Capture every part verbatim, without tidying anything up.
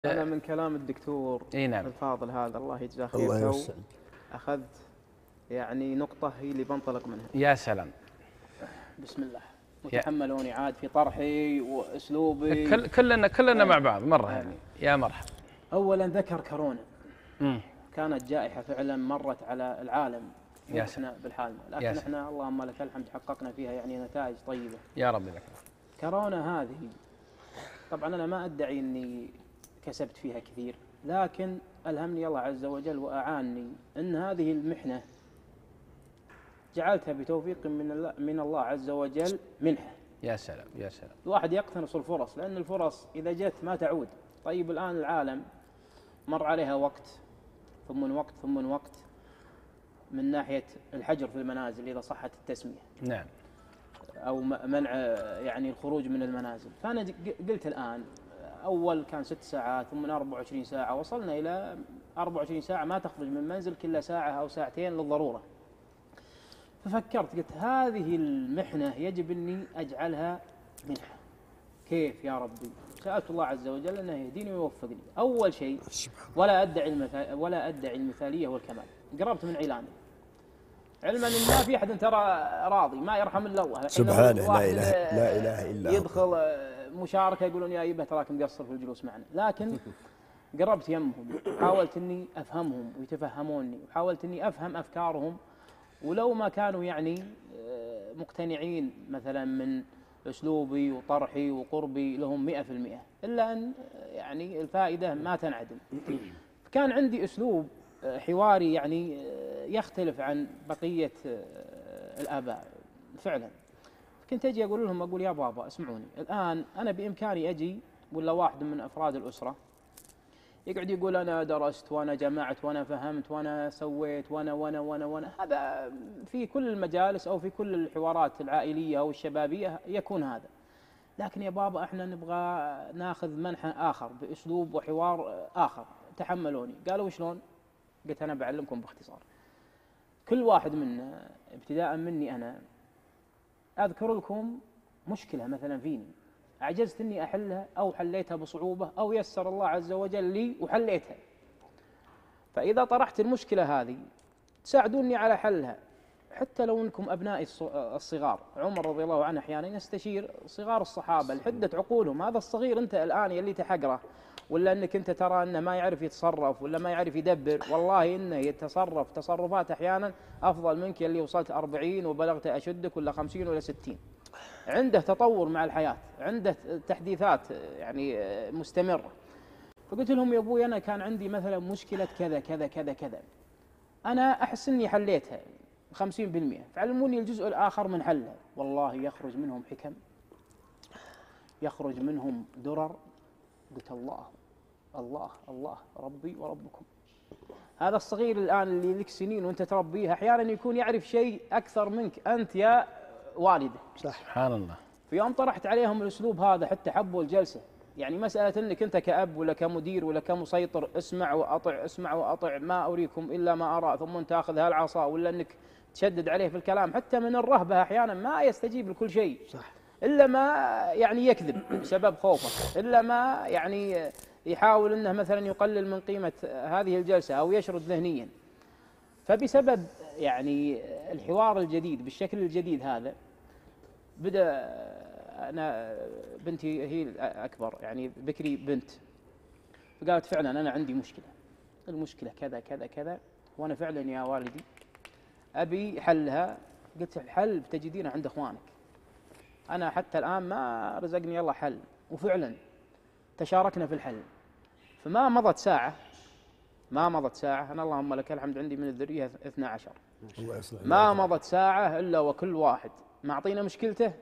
أنا من كلام الدكتور اي نعم الفاضل هذا الله يجزاه خير الله يوسعك. أخذت يعني نقطة هي اللي بنطلق منها. يا سلام. بسم الله. وتحملوني عاد في طرحي وأسلوبي. كل كلنا كلنا مع بعض مرة هنا. يا مرحبا. أولا ذكر كورونا. مم. كانت جائحة فعلا مرت على العالم وإحنا بالحالنا، لكن ياسم. إحنا اللهم لك الحمد حققنا فيها يعني نتائج طيبة. يا رب لك. كورونا هذه طبعا أنا ما أدعي أني كسبت فيها كثير، لكن ألهمني الله عز وجل وأعانني أن هذه المحنة جعلتها بتوفيق من الله من الله عز وجل منحة. يا سلام يا سلام. الواحد يقتنص الفرص، لأن الفرص إذا جت ما تعود. طيب الآن العالم مر عليها وقت ثم من وقت ثم من وقت من ناحية الحجر في المنازل إذا صحت التسمية. نعم. أو منع يعني الخروج من المنازل. فأنا قلت الآن أول كان ست ساعات ثم من أربع وعشرين ساعة، وصلنا إلى أربع وعشرين ساعة ما تخرج من المنزل كل ساعة أو ساعتين للضرورة. ففكرت قلت هذه المحنة يجب أني أجعلها منحة. كيف يا ربي؟ سألت الله عز وجل أنه يهديني ويوفقني. أول شيء ولا أدعي المثال ولا أدعي المثالية والكمال. قربت من عيلاني علما ان ما في احد ترى راضي، ما يرحم الا الله سبحانه. لا اله لا اله الا هو. يدخل مشاركه يقولون يا يبه تراك مقصر في الجلوس معنا، لكن قربت يمهم، حاولت اني افهمهم ويتفهموني، وحاولت اني افهم افكارهم، ولو ما كانوا يعني مقتنعين مثلا من اسلوبي وطرحي وقربي لهم مئة في المئة، الا ان يعني الفائده ما تنعدم. كان عندي اسلوب حواري يعني يختلف عن بقية الآباء فعلا. كنت أجي أقول لهم أقول يا بابا اسمعوني الآن، أنا بإمكاني أجي ولا واحد من أفراد الأسرة يقعد يقول أنا درست وأنا جمعت وأنا فهمت وأنا سويت وأنا وأنا وأنا وأنا هذا في كل المجالس أو في كل الحوارات العائلية أو الشبابية يكون هذا. لكن يا بابا احنا نبغى ناخذ منحى آخر بأسلوب وحوار آخر، تحملوني. قالوا شلون؟ قلت أنا بعلمكم باختصار. كل واحد منا ابتداء مني أنا أذكر لكم مشكلة مثلا فيني أعجزت أني أحلها أو حليتها بصعوبة أو يسر الله عز وجل لي وحليتها. فإذا طرحت المشكلة هذه تساعدوني على حلها، حتى لو أنكم أبنائي الصغار. عمر رضي الله عنه أحيانا يستشير صغار الصحابة لحدة عقولهم. هذا الصغير أنت الآن يلي تحقره ولا أنك أنت ترى أنه ما يعرف يتصرف ولا ما يعرف يدبر، والله إنه يتصرف تصرفات أحيانا أفضل منك اللي وصلت أربعين وبلغت أشدك ولا خمسين ولا ستين. عنده تطور مع الحياة، عنده تحديثات يعني مستمرة. فقلت لهم يا أبوي أنا كان عندي مثلا مشكلة كذا كذا كذا كذا، أنا أحس أني حليتها خمسين بالمئة، فعلموني الجزء الآخر من حلها. والله يخرج منهم حكم، يخرج منهم درر. قلت الله الله الله ربي وربكم. هذا الصغير الآن اللي لك سنين وانت تربيه أحيانا يكون يعرف شيء أكثر منك أنت يا والده. صح. سبحان الله. في يوم طرحت عليهم الأسلوب هذا حتى حبوا الجلسة. يعني مسألة أنك أنت كأب ولا كمدير ولا كمسيطر اسمع وأطع اسمع وأطع، ما أريكم إلا ما أرى، ثم تأخذ هالعصا، ولا أنك تشدد عليه في الكلام. حتى من الرهبة أحيانا ما يستجيب لكل شيء. صح. إلا ما يعني يكذب بسبب خوفه، إلا ما يعني يحاول أنه مثلا يقلل من قيمة هذه الجلسة أو يشرد ذهنيا. فبسبب يعني الحوار الجديد بالشكل الجديد هذا بدأ. أنا بنتي هي الأكبر يعني بكري بنت، فقالت فعلا أنا عندي مشكلة، المشكلة كذا كذا كذا، وأنا فعلا يا والدي أبي حلها. قلت الحل بتجدينه عند أخوانك، أنا حتى الآن ما رزقني الله حل. وفعلا تشاركنا في الحل. فما مضت ساعة ما مضت ساعة أنا اللهم لك الحمد عندي من الذرية اثنا عشر. ما مضت ساعة إلا وكل واحد معطينا مشكلته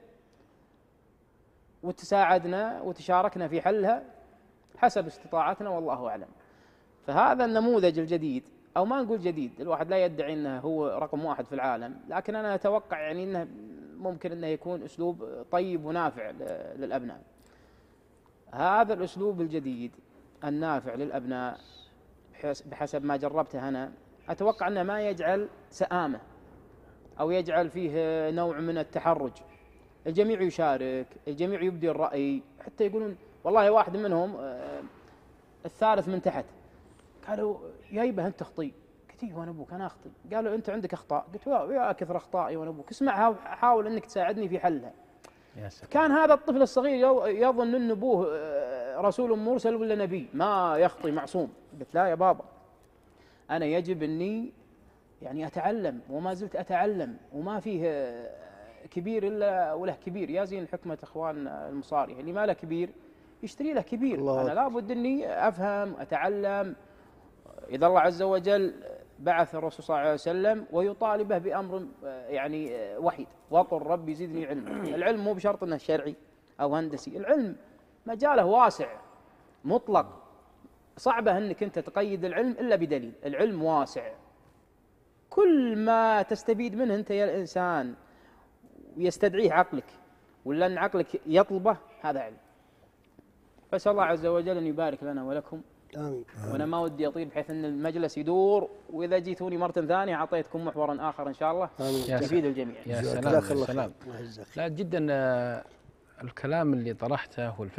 وتساعدنا وتشاركنا في حلها حسب استطاعتنا والله أعلم. فهذا النموذج الجديد، أو ما نقول جديد، الواحد لا يدعي أنه هو رقم واحد في العالم، لكن أنا أتوقع يعني أنه ممكن أنه يكون أسلوب طيب ونافع للأبناء. هذا الأسلوب الجديد النافع للأبناء بحسب ما جربته أنا، أتوقع أنه ما يجعل سآمة أو يجعل فيه نوع من التحرج. الجميع يشارك، الجميع يبدي الرأي، حتى يقولون والله واحد منهم الثالث من تحت قالوا يا يبه أنت تخطي. قلت إيه وأنا أبوك أنا أخطي. قالوا أنت عندك أخطاء. قلت يا كثر أخطائي وأنا أبوك، اسمعها وحاول أنك تساعدني في حلها. يا سلام. كان هذا الطفل الصغير يظن أن أبوه رسول مرسل ولا نبي ما يخطي معصوم. قلت لا يا بابا، أنا يجب أني يعني أتعلم وما زلت أتعلم، وما فيه كبير إلا وله كبير. يا زين حكمة إخوان المصاري، اللي ما له كبير يشتري له كبير. الله. أنا لابد أني أفهم أتعلم. إذا الله عز وجل بعث الرسول صلى الله عليه وسلم ويطالبه بأمر يعني وحيد، وقل ربي زدني علما. العلم مو بشرط أنه شرعي أو هندسي، العلم مجاله واسع مطلق، صعبة أنك أنت تقيد العلم إلا بدليل. العلم واسع، كل ما تستفيد منه أنت يا الإنسان ويستدعيه عقلك ولا أن عقلك يطلبه هذا علم. فأسأل الله عز وجل أن يبارك لنا ولكم. آمين. وأنا ما ودي أطيل بحيث أن المجلس يدور، وإذا جيتوني مرة ثانية أعطيتكم محورا آخر إن شاء الله يفيد الجميع. يا جزاك سلام الله يا سلام. خير. لا جدا، آه، الكلام اللي طرحته والفكرة